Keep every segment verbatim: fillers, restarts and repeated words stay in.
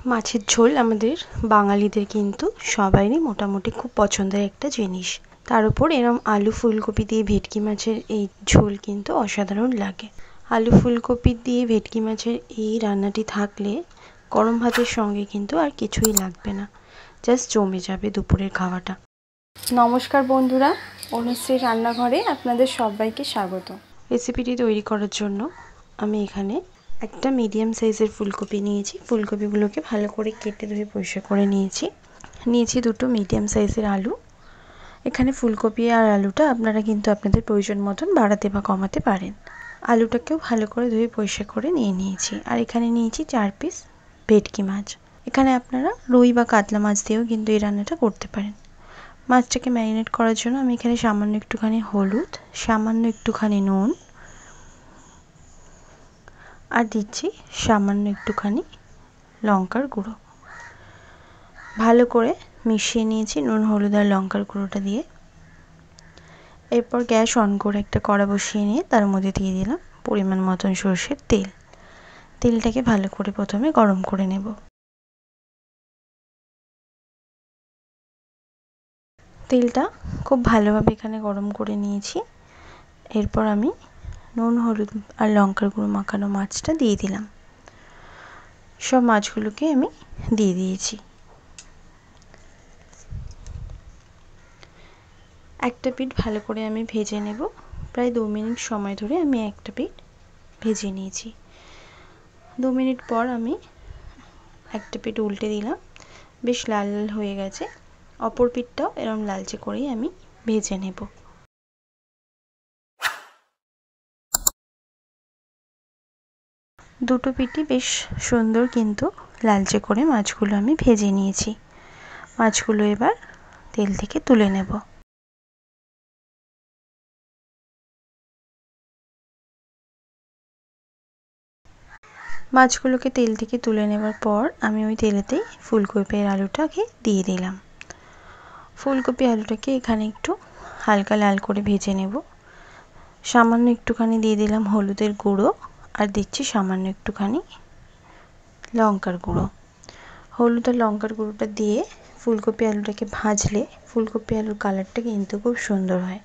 মাছের ঝোল আমাদের বাঙালিদের কিন্তু সবারই মোটামুটি খুব পছন্দের একটা জিনিস। তার উপর এরম আলু ফুলকপি দিয়ে ভেটকি মাছের এই ঝোল কিন্তু অসাধারণ লাগে। আলু ফুলকপি দিয়ে ভেটকি মাছের এই রান্নাটি থাকলে গরম ভাতের সঙ্গে কিন্তু আর কিছুই লাগবে না, জাস্ট জমে যাবে দুপুরের খাওয়াটা। নমস্কার বন্ধুরা, অনুশ্রী রান্নাঘরে আপনাদের সবাইকে স্বাগত। রেসিপিটি তৈরি করার জন্য আমি এখানে একটা মিডিয়াম সাইজের ফুলকপি নিয়েছি। ফুলকপিগুলোকে ভালো করে কেটে ধুয়ে পরিষ্কার করে নিয়েছি। নিয়েছি দুটো মিডিয়াম সাইজের আলু। এখানে ফুলকপি আর আলুটা আপনারা কিন্তু আপনাদের প্রয়োজন মতন বাড়াতে বা কমাতে পারেন। আলুটাকেও ভালো করে ধুয়ে পরিষ্কার করে নিয়ে নিয়েছি। আর এখানে নিয়েছি চার পিস ভেটকি মাছ। এখানে আপনারা রুই বা কাতলা মাছ দিয়েও কিন্তু এই রান্নাটা করতে পারেন। মাছটাকে ম্যারিনেট করার জন্য আমি এখানে সামান্য একটুখানি হলুদ, সামান্য একটুখানি নুন আর দিচ্ছি সামান্য একটুখানি লঙ্কার গুঁড়ো। ভালো করে মিশিয়ে নিয়েছি নুন, হলুদ আর লঙ্কার গুঁড়োটা দিয়ে। এরপর গ্যাস অন করে একটা কড়া বসিয়ে নিয়ে তার মধ্যে দিয়ে দিলাম পরিমাণ মতন সরষের তেল। তেলটাকে ভালো করে প্রথমে গরম করে নেব। তেলটা খুব ভালোভাবে এখানে গরম করে নিয়েছি। এরপর আমি নুন, হলুদ আর লঙ্কার গুঁড়ো মাখানো মাছটা দিয়ে দিলাম। সব মাছগুলোকে আমি দিয়ে দিয়েছি। একটা পিঠ ভালো করে আমি ভেজে নেব। প্রায় দু মিনিট সময় ধরে আমি একটা পিঠ ভেজে নিয়েছি। দু মিনিট পর আমি একটা পিঠ উল্টে দিলাম। বেশ লাল লাল হয়ে গেছে। অপর পিঠটাও এরকম লালচে করেই আমি ভেজে নেব। দুটো পিঠই বেশ সুন্দর কিন্তু লালচে করে মাছগুলো আমি ভেজে নিয়েছি। মাছগুলো এবার তেল থেকে তুলে নেব। মাছগুলোকে তেল থেকে তুলে নেবার পর আমি ওই তেলেতেই ফুলকপি আর আলুটাকে দিয়ে দিলাম। ফুলকপি আলুটাকে এখানে একটু হালকা লাল করে ভেজে নেব। সামান্য একটুখানি দিয়ে দিলাম হলুদের গুঁড়ো আর দিচ্ছি সামান্য একটুখানি লঙ্কার গুঁড়ো। হলুদ আর লঙ্কার গুঁড়োটা দিয়ে ফুলকপি আলুটাকে ভাজলে ফুলকপি আলুর কালারটা কিন্তু খুব সুন্দর হয়।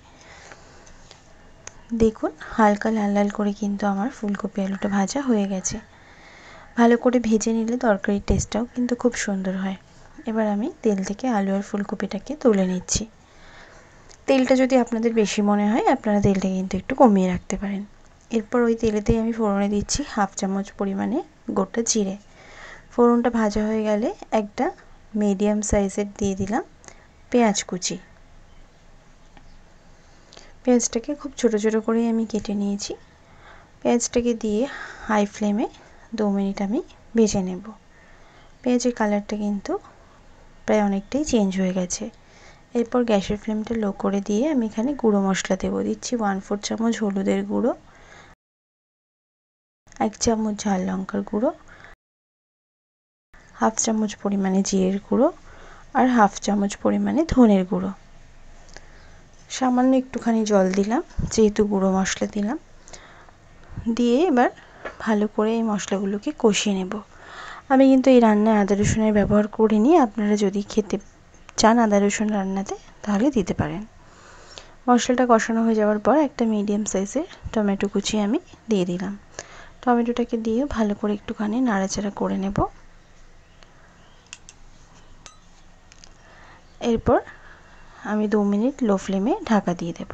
দেখুন হালকা লাল লাল করে কিন্তু আমার ফুলকপি আলুটা ভাজা হয়ে গেছে। ভালো করে ভেজে নিলে তরকারির টেস্টটাও কিন্তু খুব সুন্দর হয়। এবার আমি তেল থেকে আলু আর ফুলকপিটাকে তুলে নিচ্ছি। তেলটা যদি আপনাদের বেশি মনে হয় আপনারা তেলটা কিন্তু একটু কমিয়ে রাখতে পারেন। এরপর ওই তেলেতেই আমি ফোড়নে দিচ্ছি হাফ চামচ পরিমাণে গোটা জিরে। ফোড়নটা ভাজা হয়ে গেলে একটা মিডিয়াম সাইজের দিয়ে দিলাম পেঁয়াজ কুচি। পেঁয়াজটাকে খুব ছোট ছোট করে আমি কেটে নিয়েছি। পেঁয়াজটাকে দিয়ে হাই ফ্লেমে দু মিনিট আমি ভেজে নেব। পেঁয়াজের কালারটা কিন্তু প্রায় অনেকটাই চেঞ্জ হয়ে গেছে। এরপর গ্যাসের ফ্লেমটা লো করে দিয়ে আমি এখানে গুঁড়ো মশলা দেবো। দিচ্ছি ওয়ান ফোর চামচ হলুদের গুঁড়ো, এক চামচ ঝাল লঙ্কার গুঁড়ো, হাফ চামচ পরিমাণে জিরের গুঁড়ো আর হাফ চামচ পরিমাণে ধনের গুঁড়ো। সামান্য একটুখানি জল দিলাম যেহেতু গুঁড়ো মশলা দিলাম। দিয়ে এবার ভালো করে এই মশলাগুলোকে কষিয়ে নেব। আমি কিন্তু এই রান্নায় আদা রসুনের ব্যবহার করিনি। আপনারা যদি খেতে চান আদা রসুন রান্নাতে তাহলে দিতে পারেন। মশলাটা কষানো হয়ে যাওয়ার পর একটা মিডিয়াম সাইজের টমেটো কুচি আমি দিয়ে দিলাম। টমেটোটাকে দিয়ে ভালো করে একটুখানি নাড়াচাড়া করে নেব। এরপর আমি দু মিনিট লো ফ্লেমে ঢাকা দিয়ে দেব।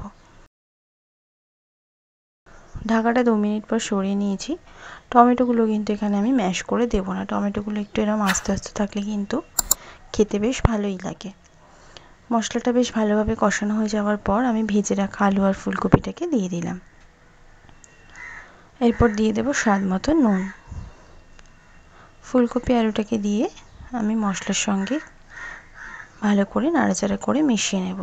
ঢাকাটা দু মিনিট পর সরিয়ে নিয়েছি। টমেটোগুলো কিন্তু এখানে আমি ম্যাশ করে দেবো না। টমেটোগুলো একটু এরকম আস্তে আস্তে থাকলে কিন্তু খেতে বেশ ভালোই লাগে। মশলাটা বেশ ভালোভাবে কষানো হয়ে যাওয়ার পর আমি ভেজে রাখা আলু আর ফুলকপিটাকে দিয়ে দিলাম। এরপর দিয়ে দেব স্বাদ মতো নুন। ফুলকপি আলুটাকে দিয়ে আমি মশলার সঙ্গে ভালো করে নাড়াচাড়া করে মিশিয়ে নেব।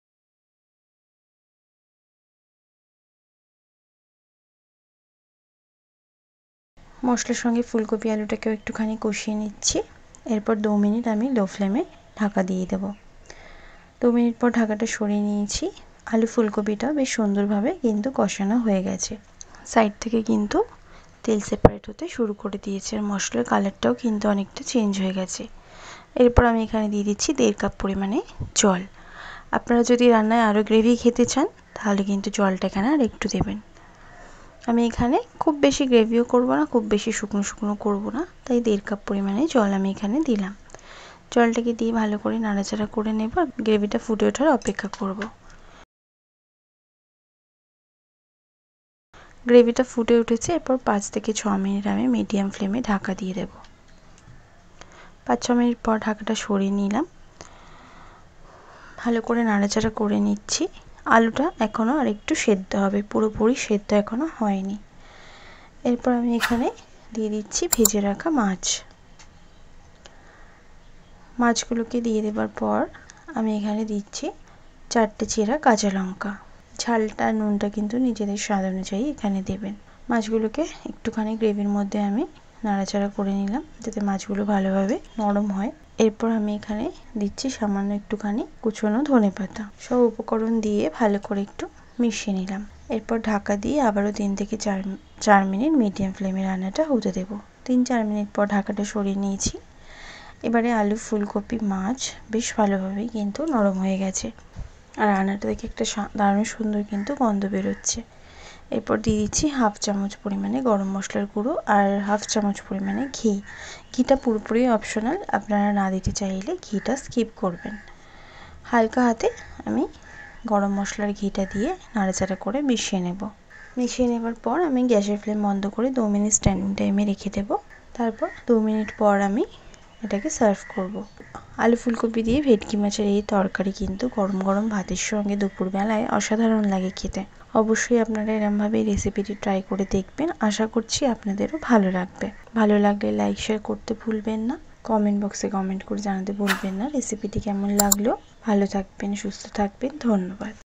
মশলার সঙ্গে ফুলকপি আলুটাকেও একটুখানি কষিয়ে নিচ্ছি। এরপর দু মিনিট আমি লো ফ্লেমে ঢাকা দিয়ে দেব। দু মিনিট পর ঢাকাটা সরিয়ে নিয়েছি। আলু ফুলকপিটা বেশ সুন্দরভাবে কিন্তু কষানো হয়ে গেছে। সাইড থেকে কিন্তু তেল সেপারেট হতে শুরু করে দিয়েছে আর মশলার কালারটাও কিন্তু অনেকটা চেঞ্জ হয়ে গেছে। এরপর আমি এখানে দিয়ে দিচ্ছি দেড় কাপ পরিমাণে জল। আপনারা যদি রান্নায় আরও গ্রেভি খেতে চান তাহলে কিন্তু জলটা এখানে আর একটু দেবেন। আমি এখানে খুব বেশি গ্রেভিও করব না, খুব বেশি শুকনো শুকনো করব না, তাই দেড় কাপ পরিমাণে জল আমি এখানে দিলাম। জলটাকে দিয়ে ভালো করে নাড়াচাড়া করে নেব আর গ্রেভিটা ফুটে ওঠার অপেক্ষা করব। গ্রেভিটা ফুটে উঠেছে, এরপর পাঁচ থেকে ছ মিনিট আমি মিডিয়াম ফ্লেমে ঢাকা দিয়ে দেব। পাঁচ ছ মিনিট পর ঢাকাটা সরিয়ে নিলাম, ভালো করে নাড়াচাড়া করে নিচ্ছি। আলুটা এখনও আর একটু সেদ্ধ হবে, পুরোপুরি সেদ্ধ এখনও হয়নি। এরপর আমি এখানে দিয়ে দিচ্ছি ভেজে রাখা মাছ। মাছগুলোকে দিয়ে দেবার পর আমি এখানে দিচ্ছি চারটে চেরা কাঁচা লঙ্কা। ঝালটা নুনটা কিন্তু নিজেদের স্বাদ অনুযায়ী এখানে দেবেন। মাছগুলোকে একটুখানি গ্রেভির মধ্যে আমি নাড়াচাড়া করে নিলাম যাতে মাছগুলো ভালোভাবে নরম হয়। এরপর আমি এখানে দিচ্ছি সামান্য একটুখানি কুচনো ধনেপাতা। সব উপকরণ দিয়ে ভালো করে একটু মিশিয়ে নিলাম। এরপর ঢাকা দিয়ে আবারও তিন থেকে চার চার মিনিট মিডিয়াম ফ্লেমে রান্নাটা হতে দেবো। তিন চার মিনিট পর ঢাকাটা সরিয়ে নিয়েছি। এবারে আলু, ফুলকপি, মাছ বেশ ভালোভাবেই কিন্তু নরম হয়ে গেছে আর রান্নাটা থেকে একটা দারুণ সুন্দর কিন্তু গন্ধ বেরোচ্ছে। এরপর দিয়ে দিচ্ছি হাফ চামচ পরিমাণে গরম মশলার গুঁড়ো আর হাফ চামচ পরিমাণে ঘি। ঘিটা পুরোপুরি অপশনাল, আপনারা না দিতে চাইলে ঘিটা স্কিপ করবেন। হালকা হাতে আমি গরম মশলার ঘিটা দিয়ে নাড়াচাড়া করে মিশিয়ে নেব। মিশিয়ে নেবার পর আমি গ্যাসের ফ্লেম বন্ধ করে দু মিনিট স্ট্যান্ডিং টাইমে রেখে দেব। তারপর দু মিনিট পর আমি এটাকে সার্ভ করব। আলু ফুলকপি দিয়ে ভেটকি মাছের এই তরকারি কিন্তু গরম গরম ভাতের সঙ্গে দুপুরবেলায় অসাধারণ লাগে খেতে। অবশ্যই আপনারা এরমভাবে রেসিপিটি ট্রাই করে দেখবেন, আশা করছি আপনাদেরও ভালো লাগবে। ভালো লাগলে লাইক শেয়ার করতে ভুলবেন না, কমেন্ট বক্সে কমেন্ট করে জানাতে ভুলবেন না রেসিপিটি কেমন লাগলো। ভালো থাকবেন, সুস্থ থাকবেন, ধন্যবাদ।